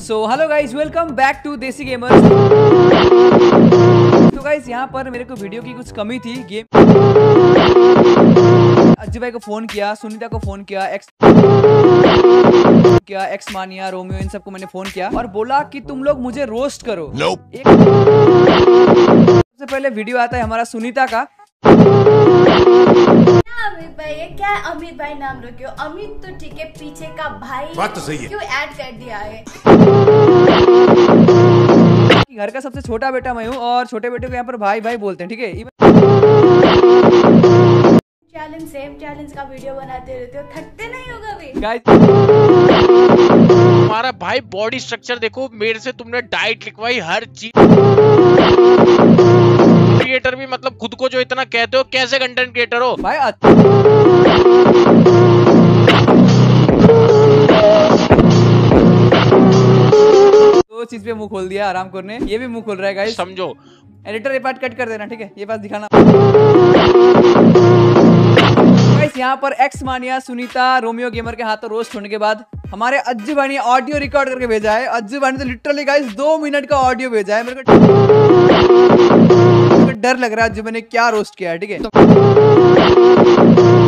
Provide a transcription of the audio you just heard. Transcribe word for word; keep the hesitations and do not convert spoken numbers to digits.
So hello guys, welcome back to Desi Gamers. तो guys यहाँ पर मेरे को वीडियो की कुछ कमी थी। गेम अज्जू भाई को फोन किया, सुनीता को फोन किया, एक्स किया एक्स मानिया, रोमियो, इन सबको मैंने फोन किया और बोला कि तुम लोग मुझे रोस्ट करो। nope. एक सबसे पहले वीडियो आता है हमारा सुनीता का। अमित भाई, ये क्या अमित भाई नाम रखे हो? अमित तो ठीक है, पीछे का भाई बात तो सही है, क्यों ऐड कर दिया है? घर का सबसे छोटा बेटा मैं हूँ और छोटे बेटे को यहाँ पर भाई भाई बोलते हैं, ठीक है। चैलेंज सेम चैलेंज का वीडियो बनाते रहते हो, थकते नहीं होगा भी? तुम्हारा भाई बॉडी स्ट्रक्चर देखो, मेरे से तुमने डाइट लिखवाई, हर चीज। क्रिएटर भी मतलब खुद को जो इतना कहते हो, कैसे कंटेंट क्रिएटर हो भाई? दो चीज पे मुंह खोल दिया आराम करने, ये भी मुंह खोल रहा है गाइस, समझो। एडिटर ये पार्ट कट कर देना, ठीक है। ये बात दिखाना गाइस। यहाँ पर एक्स मानिया, सुनीता, रोमियो गेमर के हाथों रोस्ट होने के बाद हमारे अज्जू भाई ने ऑडियो रिकॉर्ड करके भेजा है। अज्जू भाई ने तो लिटरली गाइस दो मिनट का ऑडियो भेजा है। मेरे को डर लग रहा है अज्जू भाई ने क्या रोस्ट किया है, ठीक है।